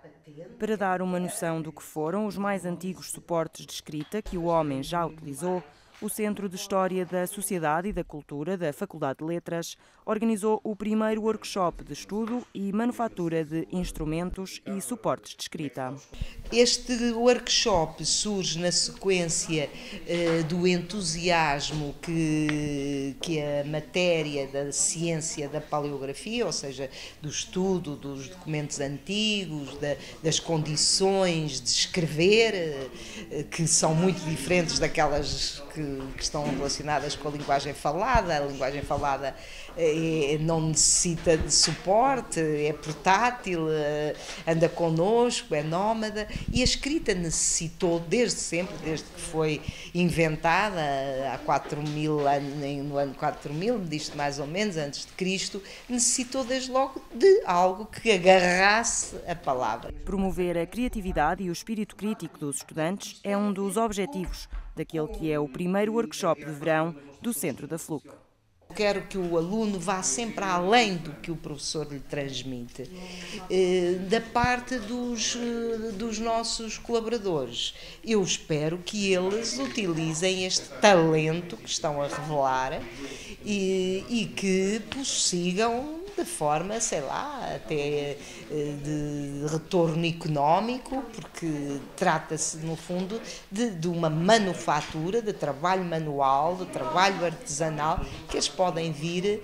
Para dar uma noção do que foram os mais antigos suportes de escrita que o homem já utilizou, o Centro de História da Sociedade e da Cultura da Faculdade de Letras organizou o primeiro workshop de estudo e manufatura de instrumentos e suportes de escrita. Este workshop surge na sequência do entusiasmo que a matéria da ciência da paleografia, ou seja, do estudo dos documentos antigos, das condições de escrever, que são muito diferentes daquelas que estão relacionadas com a linguagem falada. A linguagem falada não necessita de suporte, é portátil, anda connosco, é nómada, e a escrita necessitou desde sempre, desde que foi inventada há 4.000 anos, no ano 4000, disto mais ou menos, antes de Cristo, necessitou desde logo de algo que agarrasse a palavra. Promover a criatividade e o espírito crítico dos estudantes é um dos objetivos daquele que é o primeiro workshop de verão do Centro da FLUC. Quero que o aluno vá sempre além do que o professor lhe transmite. Da parte dos nossos colaboradores, eu espero que eles utilizem este talento que estão a revelar e que prossigam de forma, sei lá, até de retorno económico, porque trata-se, no fundo, de uma manufatura, de trabalho manual, de trabalho artesanal, que eles podem vir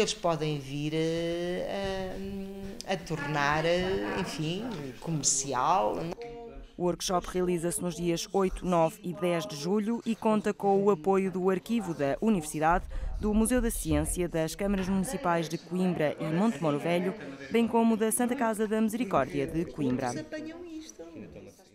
a tornar, enfim, comercial. O workshop realiza-se nos dias 8, 9 e 10 de julho e conta com o apoio do Arquivo da Universidade, do Museu da Ciência, das Câmaras Municipais de Coimbra e Montemoro Velho, bem como da Santa Casa da Misericórdia de Coimbra.